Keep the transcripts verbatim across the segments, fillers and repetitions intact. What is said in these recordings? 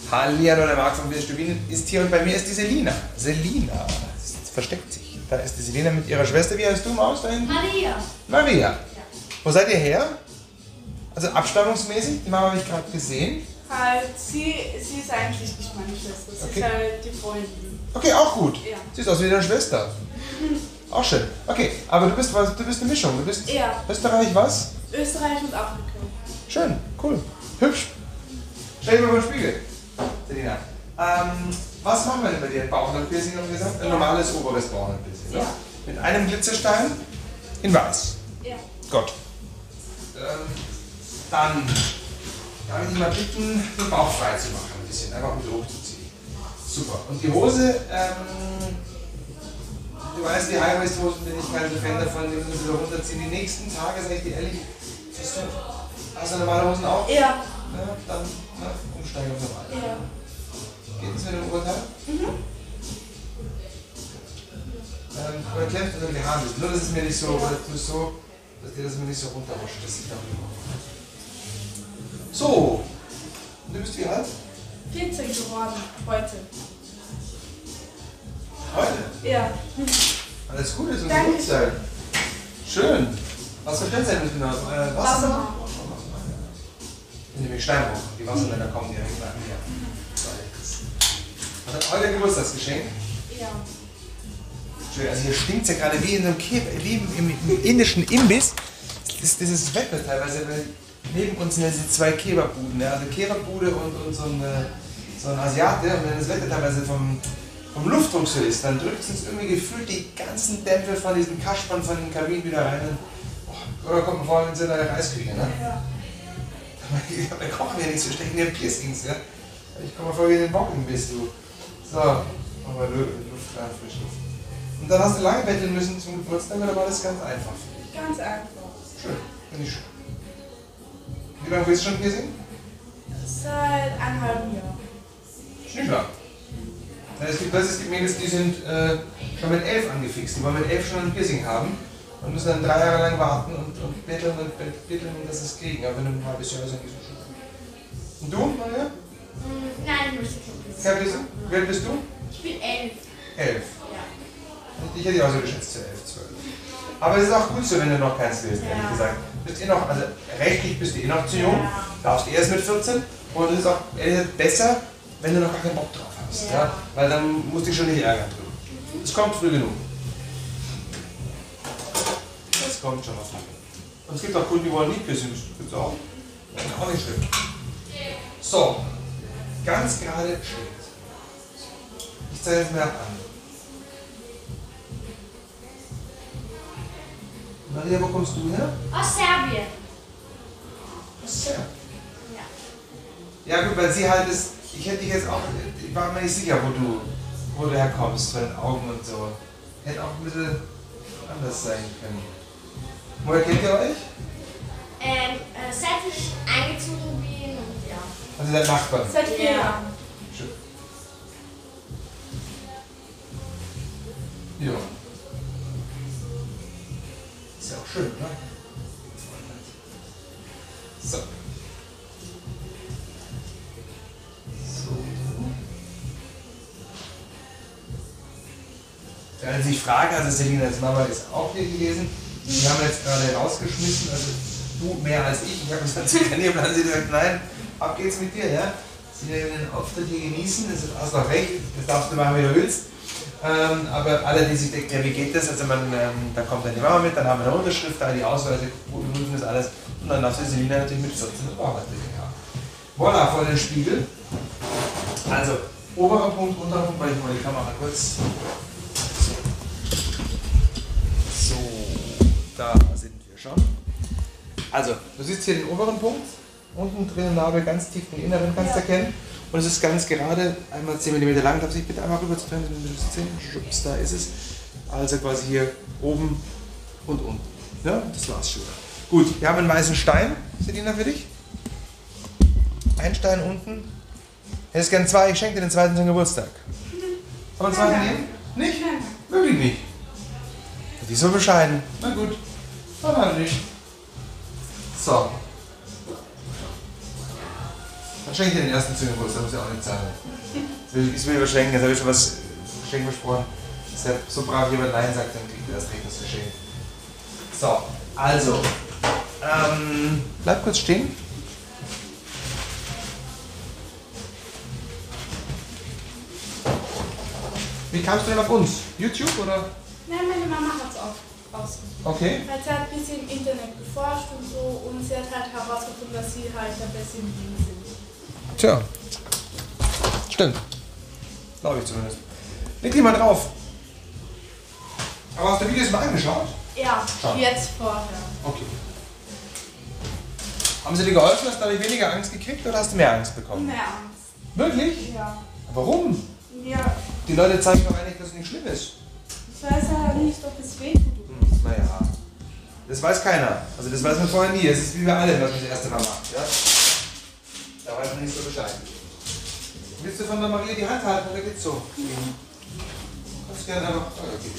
Hallihallo, der Marc von Bierstubin ist hier und bei mir ist die Selina. Selina, sie versteckt sich. Da ist die Selina mit ihrer Schwester. Wie heißt du, Maus, da hinten? Maria. Maria. Ja. Wo seid ihr her? Also abstammungsmäßig, die Mama habe ich gerade gesehen. Halt, sie, sie ist eigentlich nicht meine Schwester, sie Okay. ist halt die Freundin. Okay, auch gut. Ja. Siehst aus wie deine Schwester. Auch schön. Okay, aber du bist was, du bist eine Mischung. Du bist Ja. Österreich was? Österreich und Afrika. Schön, cool, hübsch. Stell dir mal vor den Spiegel, Selina. Ähm, was machen wir denn bei dir? Bauchnabelpiercing haben wir gesagt? Ein Ja. normales oberes Bauchnabelpiercing. Ja. Ne? Mit einem Glitzerstein in weiß. Ja. Gut. Ähm, dann darf ich dich mal bitten, den Bauch frei zu machen, ein bisschen, einfach mit hochzuziehen. Super. Und die Hose, ähm, du weißt, die High-Waist-Hosen bin ich kein Fan davon, die müssen wieder runterziehen. Die nächsten Tage, sag ich dir ehrlich, hast du, hast du normale Hosen auch? Ja. Ja, dann na, umsteigen auf normal. Ja. Geht es mit dem Urteil? Mhm. Ähm, oder klemmt unter die Haare. Nur, dass es mir nicht so, oder du so, dass dir das mir nicht so runterrutscht. Das sieht auch immer. So. Und du bist wie alt? vierzehn geworden, heute. Heute? Ja. Alles Gute zum Danke. Geburtstag. Schön. Was für Sternzeichen bist du noch? Äh, Wassermann? Ich bin nämlich Steinbruch. Die Wassermänner kommen direkt nach mir. Was hat euer Geburtstagsgeschenk? Ja. Entschuldigung, also hier stinkt es ja gerade wie in einem Käfer, wie im, im, im indischen Imbiss. Das, das ist Wetter teilweise, weil neben uns sind ja diese zwei Keberbuden. Ja? Also Keberbude und, und so, ein, so ein Asiate. Und wenn das Wetter teilweise vom, vom Luftdruck so ist, dann drückt es uns irgendwie gefühlt die ganzen Dämpfe von diesen Kaspern von dem Kamin wieder rein. Und, oh, oder kommt man vor in so einer Reisküche. Ne? Ja. Da kochen wir nichts, wir stecken hier Piercings. Ja? Ich komme mal vor, wie in den Bocken bist du. So, aber Luft rein, frisch Luft. Und dann hast du lange betteln müssen zum Geburtstag, oder war das ganz einfach für dich? Ganz einfach. Schön, finde ich schön. Wie lange willst du schon Piercing? Seit eineinhalb Jahren. Schnüffler. Ja, es gibt, es gibt Mädels, die sind äh, schon mit elf angefixt. Die wollen mit elf schon ein Piercing haben und müssen dann drei Jahre lang warten und, und betteln und betteln, dass sie es kriegen. Aber wenn du ein halbes Jahr bist, dann gehst du schon an. Und du, Maria? Nein, ich möchte kein Piercing. Kein Piercing? Wie alt bist du? Ich bin elf. Elf. Ja. Ich hätte dich auch so geschätzt, zu elf, zwölf. Aber es ist auch gut so, wenn du noch keins willst, ehrlich Ja. gesagt. Bist eh noch, also rechtlich bist du eh noch zu jung, Ja. darfst erst mit vierzehn und es ist auch ehrlich gesagt besser, wenn du noch gar keinen Bock drauf hast. Ja. Ja. Weil dann musst du dich schon nicht ärgern drüber. Es kommt früh genug. Es kommt schon noch früh genug. Und es gibt auch Kunden, die wollen nie küssen, das gibt es auch. Das ist auch nicht schlimm. So, ganz gerade steht. Ich zeige jetzt mal an. Maria, wo kommst du her? Aus Serbien. Aus Serbien. Ja. Ja gut, weil sie halt ist, ich hätte dich jetzt auch, ich war mir nicht sicher, wo du, wo du herkommst, von den Augen und so. Hätte auch ein bisschen anders sein können. Woher kennt ihr euch? Ähm, äh, seit ich eingezogen bin und ja. Also der Nachbarn. Seit vier Ja. Jahren. Schön. Ja. Ist ja auch schön, ne? So. So. Wenn Sie sich fragen, also Selinas Mama ist auch hier gewesen. Wir haben jetzt gerade rausgeschmissen, also du mehr als ich. Ich habe gesagt, Sie können hier bleiben. Sie hat gesagt, nein, ab geht's mit dir, ja? Sie werden den Auftritt hier genießen, das ist auch noch recht, das darfst du machen, wie du willst. Ähm, aber alle, die sich denken, ja, wie geht das? Also man, ähm, da kommt dann die Mama mit, dann haben wir eine Unterschrift, da die Ausweise, prüfen das alles und dann darf sie Selina natürlich mit vierzehn das Bauchnabelpiercing haben. Voilà, vor den Spiegel. Also, oberer Punkt, unterer Punkt, weil ich mal die Kamera kurz. So, da sind wir schon. Also, du siehst hier den oberen Punkt, unten drin im Nabel, ganz tief den inneren kannst du Ja. erkennen. Und es ist ganz gerade, einmal zehn Millimeter lang. Darf ich bitte einmal rüber zu trennen? Schubs, da ist es. Also quasi hier oben und unten. Ja, das war's schon. Gut, wir haben einen weißen Stein, Selina, für dich. Ein Stein unten. Hättest gern zwei, ich schenke dir den zweiten zum Geburtstag. Kann man zwei nehmen? Nicht? Nein. Wirklich nicht. Die ist so bescheiden. Na gut, dann halt nicht. So. Dann schenke ich dir den ersten zu Geburtstag, muss ich auch nicht zahlen. Das will, das will ich verschenken, jetzt habe ich schon was Geschenk versprochen. Dass er so brav jemand Nein sagt, dann kriegt er erst recht das Geschenk. So, also. Ähm, bleib kurz stehen. Wie kamst du denn auf uns? YouTube oder? Nein, meine Mama hat es auch rausgefunden. Okay. Weil sie hat ein bisschen im Internet geforscht und so und sie hat halt herausgefunden, dass sie halt der beste im Leben sind. Tja. Stimmt. Glaube ich zumindest. Leg die mal drauf. Aber hast du Videos mal angeschaut? Ja, Schau. jetzt vorher. Okay. Haben sie dir geholfen? Hast du dadurch weniger Angst gekriegt oder hast du mehr Angst bekommen? Mehr Angst. Wirklich? Ja. Warum? Ja, Die Leute zeigen doch eigentlich, dass es nicht schlimm ist. ich weiß ja nicht, ob es weh tut. Hm, naja. Das weiß keiner. Also das weiß man vorher nie. Es ist wie bei allem, was man das erste Mal macht. Ja? Da weiß man nicht so Bescheid. Willst du von der Maria die Hand halten oder geht's so? Mhm. Kannst gerne einfach. Oh, okay.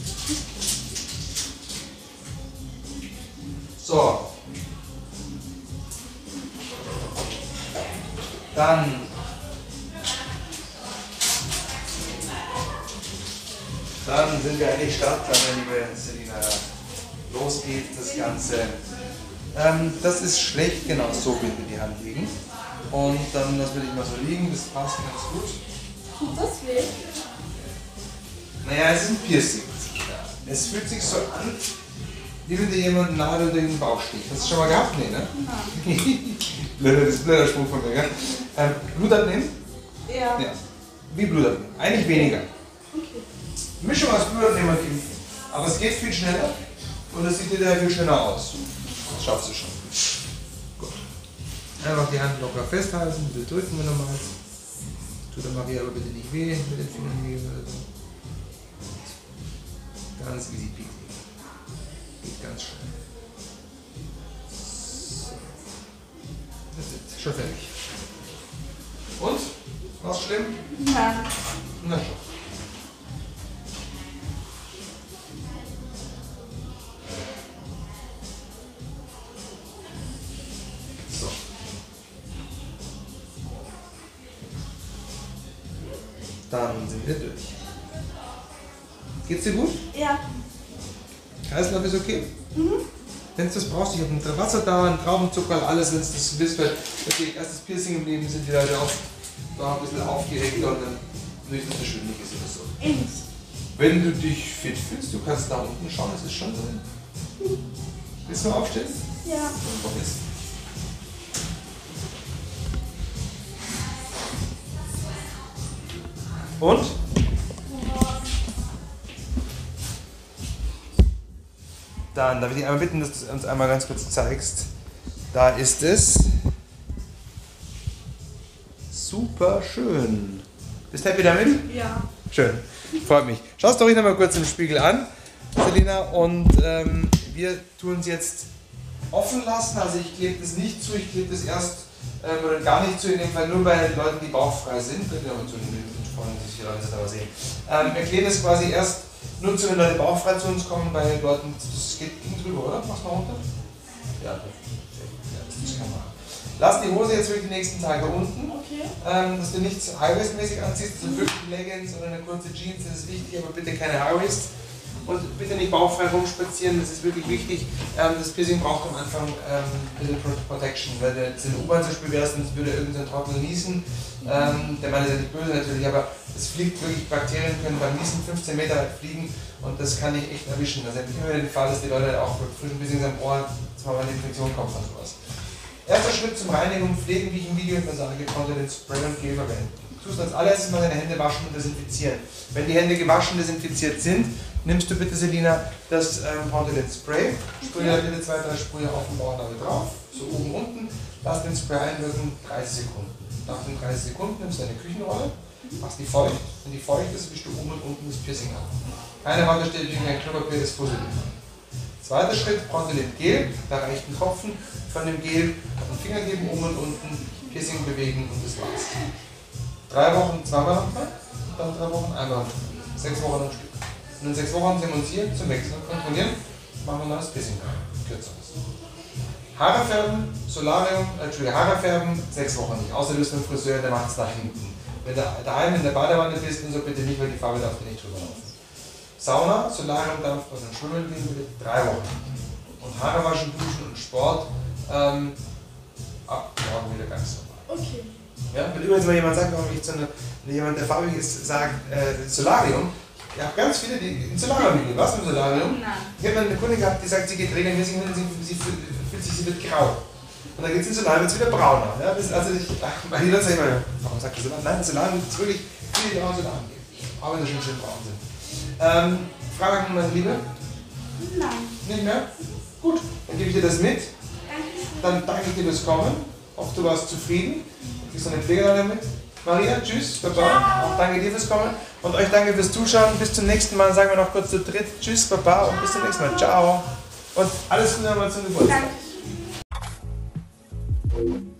So. Dann. Dann sind wir eigentlich startklar, liebe Selina. Los geht das Ganze. Ähm, das ist schlecht, genau so bitte die Hand legen. Und dann lassen wir dich mal so liegen, das passt ganz gut. Tut das weh? Naja, es ist ein Piercing. Es fühlt sich so an, wie wenn dir jemand eine Nadel durch den Bauch sticht. Hast du schon mal gehabt? Nee, ne? Nein. Blöder, das ist ein blöder Spruch von mir, gell? Ähm, Blut abnehmen? Ja. Ja. Wie Blut abnehmen? Eigentlich weniger. Okay. Mischung aus Blut abnehmen und Impfen. Aber es geht viel schneller und es sieht dir viel schöner aus. Das schaffst du schon. Gut. Einfach die Hand locker festhalten, bitte drücken wir nochmal. Tut der Maria aber bitte nicht weh mit den Fingern oder so. Ganz easy peasy. Geht ganz schnell. So. Das ist schon fertig. Und? War's schlimm? Nein. Na schon. So. Dann sind wir durch. Geht's dir gut? Ja. Kreislauf ist okay? Mhm. Wenn du das brauchst, ich habe ein Wasser da, ein Traubenzucker, alles, wenn es das willst, weil okay, erstes Piercing im Leben sind die Leute auch da ein bisschen aufgeregt und dann nicht, dass das schwindelig ist oder so. Ins. Wenn du dich fit fühlst, du kannst da unten schauen, es ist schon drin. Willst du mal aufstehen? Ja. Probier's. Und? Dann darf ich dich einmal bitten, dass du uns einmal ganz kurz zeigst. Da ist es. Super schön. Bist du happy damit? Ja. Schön. Freut mich. Schau es doch ruhig noch mal kurz im Spiegel an, Selina. Und ähm, wir tun es jetzt offen lassen. Also ich klebe das nicht zu, ich klebe das erst ähm, oder gar nicht zu, in dem Fall nur bei den Leuten, die bauchfrei sind. Könnt ihr aber zu den Freunden, die sich hier Leute aber sehen. Ähm, wir kleben es quasi erst nur zu, wenn Leute bauchfrei zu uns kommen, bei den Leuten, das geht ging drüber, oder? Mach's mal runter. Ja, das kann man. Lass die Hose jetzt wirklich die nächsten Tage unten, Okay. ähm, dass du nichts High-Waist-mäßig anziehst, also wirklich Leggings oder eine kurze Jeans, das ist wichtig, aber bitte keine High-Waist. Und bitte nicht bauchfrei rumspazieren, das ist wirklich wichtig. Ähm, das Piercing braucht am Anfang ähm, ein bisschen Protection, weil du jetzt in der U-Bahn zum Beispiel wärst und es würde irgendein Trottel niesen. Ähm, der Mann ist ja nicht böse natürlich, aber es fliegt wirklich, Bakterien können beim Niesen fünfzehn Meter weit fliegen und das kann ich echt erwischen. Also immer wieder der Fall, dass die Leute auch mit frischen Piercings am Ohr zwar mal eine Infektion kommt und sowas. Erster Schritt zum Reinigen und Pflegen, wie ich im Video immer sage, konnte den Spray und Gel verwenden. Du tust als allererstes mal deine Hände waschen und desinfizieren. Wenn die Hände gewaschen und desinfiziert sind, nimmst du bitte, Selina, das ähm, Pontilet Spray, sprühe da bitte zwei, drei Sprühe auf den Bauchnabel drauf, so oben, unten, lass den Spray einwirken, dreißig Sekunden. Nach den dreißig Sekunden nimmst du deine Küchenrolle, machst die feucht, wenn die feucht ist, wischst du oben und unten das Piercing ab. Keine Wanderstelle gegen ein Klopapier, das fusselig. Zweiter Schritt, Pontilet Gel, da reicht ein Tropfen von dem Gel, auf den Finger geben, oben und unten, Piercing bewegen und das war's. Drei Wochen zweimal am Tag, dann drei Wochen einmal am Tag. Sechs Wochen am Stück. Und in sechs Wochen sehen wir uns hier zum Wechseln und kontrollieren, machen wir mal das Piercing kürzer. Haare färben, Solarium, äh, Entschuldigung, Haare färben, sechs Wochen nicht. Außer du bist ein Friseur, der macht es nach hinten. Wenn du daheim in der Badewanne bist und so, bitte nicht, weil die Farbe darf dir nicht drüber laufen. Sauna, Solarium, Dampf, also Schwimmen gehen, bitte drei Wochen. Und Haare waschen, duschen und Sport ähm, ab morgen wieder ganz normal. Okay. Ja, wenn übrigens mal jemand sagt, warum ich zu einer, wenn jemand, der farbig ist, sagt, äh, Solarium, ich habe ganz viele, die in Solarium gehen. Was mit Solarium? Nein. Ich habe mal eine Kundin gehabt, die sagt, sie geht regelmäßig hin und sie, sie fühlt, fühlt sich, sie wird grau. Und dann geht sie in Solarium, wird es wieder brauner. Ja, das, also ich, bei jeder sagt immer, warum sagt ihr Solarium? Nein, das Solarium gibt es wirklich viele, die auch Solarium geben. Auch wenn sie schon schön braun sind. Ähm, Fragen, meine Liebe? Nein. Nicht mehr? Gut, dann gebe ich dir das mit. Dankeschön. Dann danke ich dir fürs Kommen. Hoffe, du warst zufrieden. Kriegst du eine Pflegerin mit? Maria, tschüss, Baba. Auch danke dir fürs Kommen. Und euch danke fürs Zuschauen. Bis zum nächsten Mal. Sagen wir noch kurz zu dritt. Tschüss, Baba. Und bis zum nächsten Mal. Ciao. Und alles Gute nochmal zum Geburtstag. Danke.